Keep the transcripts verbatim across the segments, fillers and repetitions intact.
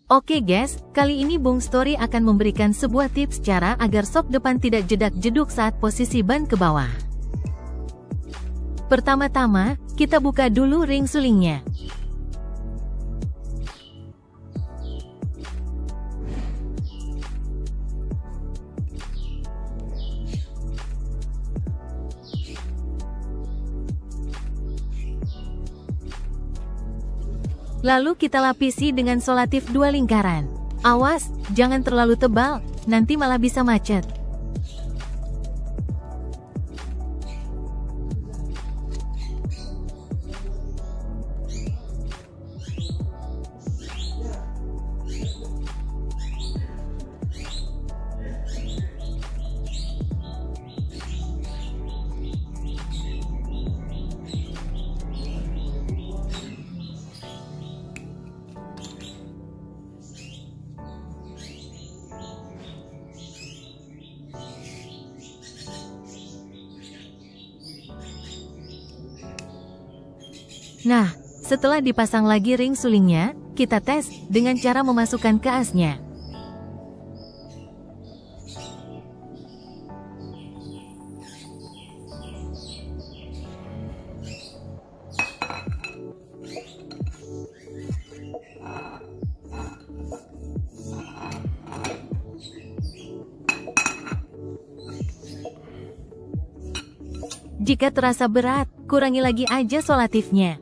Oke guys, kali ini Bung Story akan memberikan sebuah tips cara agar sok depan tidak jedak-jeduk saat posisi ban ke bawah. Pertama-tama, kita buka dulu ring sulingnya. Lalu kita lapisi dengan solatif dua lingkaran. Awas, jangan terlalu tebal, nanti malah bisa macet. Nah, setelah dipasang lagi ring sulingnya, kita tes dengan cara memasukkan ke asnya. Jika terasa berat, kurangi lagi aja solatifnya.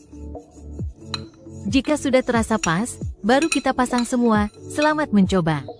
Jika sudah terasa pas, baru kita pasang semua. Selamat mencoba!